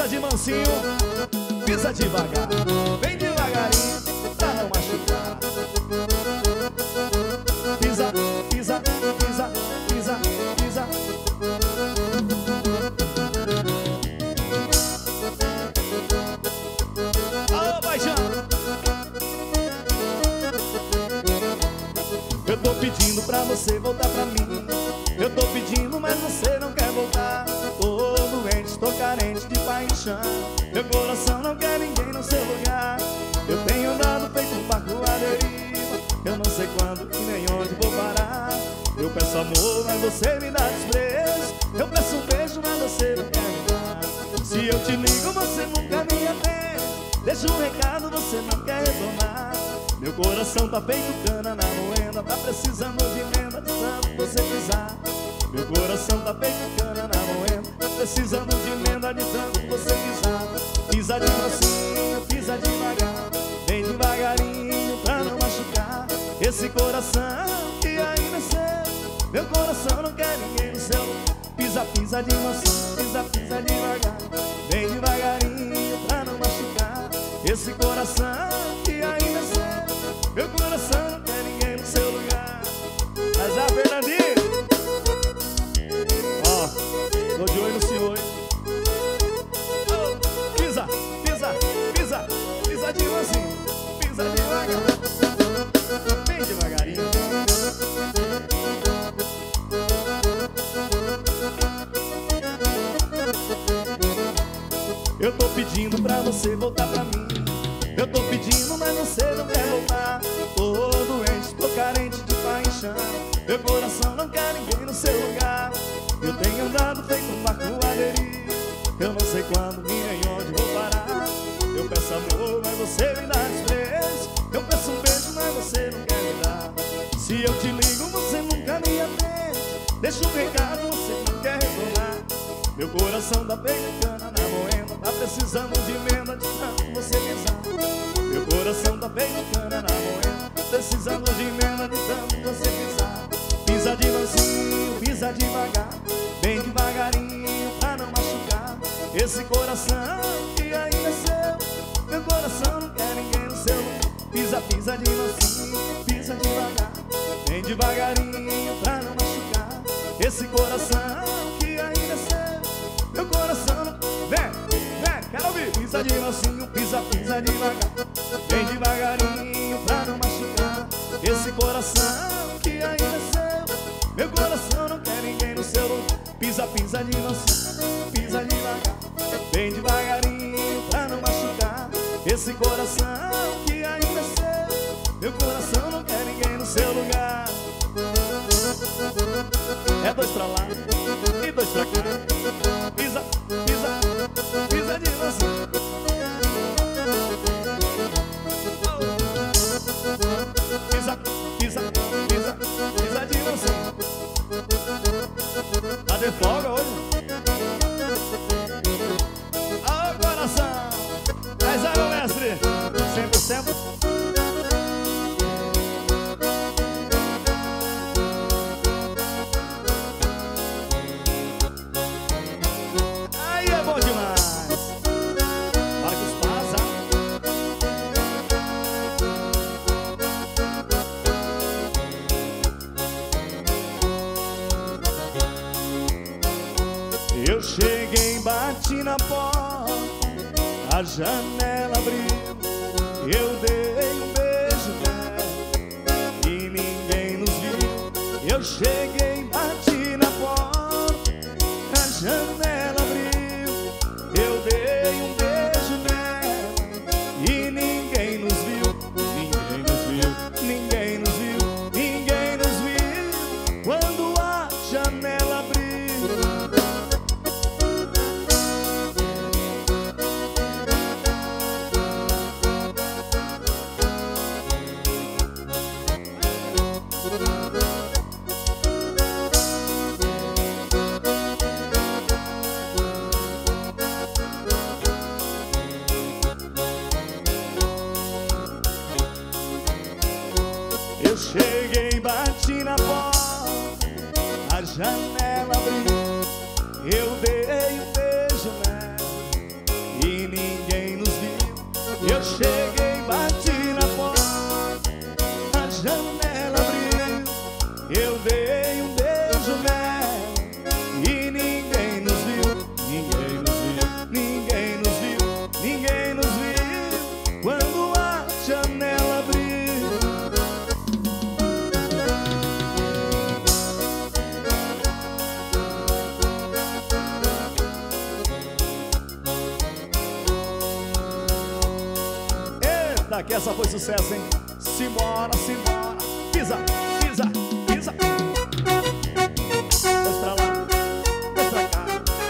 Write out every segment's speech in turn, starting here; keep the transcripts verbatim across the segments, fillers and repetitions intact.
Pisa de mansinho, pisa devagar, bem devagarinho, pra não machucar. Pisa, pisa, pisa, pisa, pisa. Alô, paixão. Eu tô pedindo pra você voltar pra mim. Eu tô pedindo, mas você não quer voltar. Tô doente, tô carente de paixão. Meu coração não quer ninguém no seu lugar. Eu tenho andado feito um barco à deriva. Eu não sei quando e nem onde vou parar. Eu peço amor, mas você me dá desprezo. Eu peço um beijo, mas você não quer me dar. Se eu te ligo, você nunca me atende. Deixa um recado, você não quer retornar. Meu coração tá feito cana na moenda. Tá precisando de emenda de tanto você pisar. Meu coração tá feito cana na moenda. Tá precisando de emenda de tanto você pisar. Pisa de mansinho, pisa devagar, bem devagarinho pra não machucar esse coração que ainda é seu. Meu coração não quer ninguém no seu. Pisa, pisa de mansinho, pisa, pisa devagar, bem devagarinho pra não machucar esse coração que ainda é seu. Meu coração não quer ninguém no seu lugar. Mas a Fernandinha, ó, tô de olho no senhor, hein? Oh, pisa, pisa, pisa, pisa de mansinho, pisa devagar, bem devagarinho. Eu tô pedindo pra você voltar pra mim. Eu tô pedindo, mas você não quer voltar. Tô doente, tô carente de paixão. Meu coração não quer ninguém no seu lugar. Eu tenho andado feito um barco à deriva. Eu não sei quando e nem onde vou parar. Eu peço amor, mas você me dá desprezo. Eu peço um beijo, mas você não quer me dar. Se eu te ligo, você nunca me atende. Deixa um recado, você não quer retornar. Meu coração tá feito cana na moenda. Tá precisando de emenda de tanto você pisar. Meu coração tá feito cana na moenda. Tá precisando de emenda de tanto você pisar. Pisa de mansinho, pisa devagar, bem devagarinho pra não machucar esse coração que ainda é seu. Meu coração não quer ninguém no seu. Pisa, pisa de mansinho, pisa devagar, bem devagarinho pra não machucar esse coração que ainda é seu. Meu coração não... Vem, vem, quero ouvir. Pisa de mansinho, pisa, pisa devagar, bem devagarinho pra não machucar esse coração que ainda é seu. Meu coração não quer ninguém no seu lugar. Pisa, pisa de mansinho, pisa devagar, bem devagarinho pra não machucar esse coração que ainda é seu. Meu coração não quer ninguém no seu lugar. É dois pra lá e dois pra cá. Pisa, pisa, pisa de mansinho. Pisa, pisa, pisa, pisa de mansinho. Tá de folga hoje? Ô coração, mas aí, meu mestre, sempre, sempre. Aí é bom demais. Marcos Paz, eu cheguei, bati na porta, a janela abriu, eu dei um beijo nela e ninguém nos viu. Eu cheguei, bati na porta, a janela abriu, eu dei um beijo nela e ninguém nos viu. Ninguém nos viu, ninguém nos viu, ninguém nos viu. Quando a janela abriu, eu cheguei, bati na porta, a janela abriu, eu dei um beijo nela Eu cheguei, bati na porta, a janela abriu. Eu dei um beijo mel e ninguém nos viu. Ninguém nos viu, ninguém nos viu, ninguém nos viu. Quando a janela abriu. Eita, que essa foi sucesso, hein? Simbora, simbora. Pisa, pisa, pisa. Dois pra lá, dois pra cá.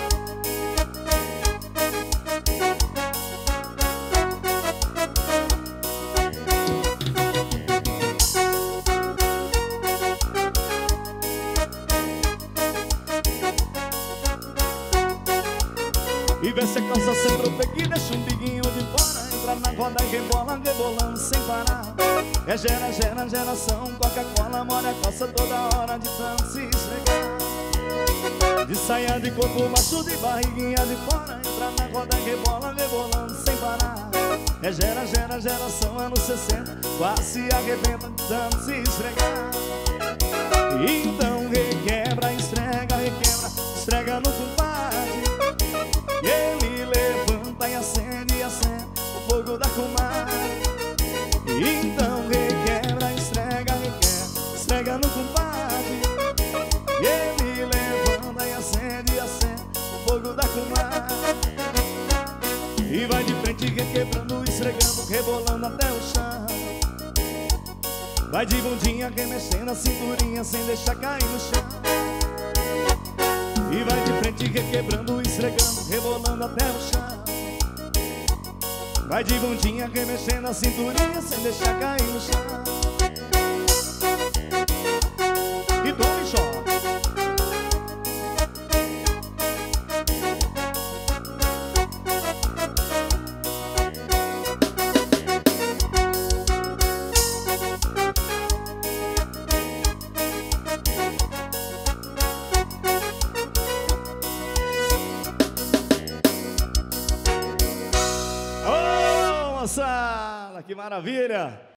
E vê se a calça sem tropeque e deixa um biguinho de fora. Entra na roda e rebola, rebolando sem parar. É gera, gera, geração, Coca-Cola, molha a calça toda hora de tanto se esfregar. De saia de corpo macho, de barriguinha de fora. Entra na roda e rebola, rebolando sem parar. É gera, gera, geração, anos sessenta, quase se arrebenta de tanto se esfregar. Então requebra, esfrega, requebra, esfrega no compadre. Ele levanta e acende, acende o fogo da comadre. Então requebra, esfrega, requebra, esfrega no compadre. Ele levanta e acende, acende o fogo da comadre. E vai de frente requebrando, esfregando, rebolando até o chão. Vai de bundinha remexendo a cinturinha sem deixar cair no chão. E vai de frente requebrando, esfregando, rebolando até o chão. Vai de bundinha remexendo a cinturinha sem deixar cair no chão. E toma e chora. Ô, moçada, que maravilha!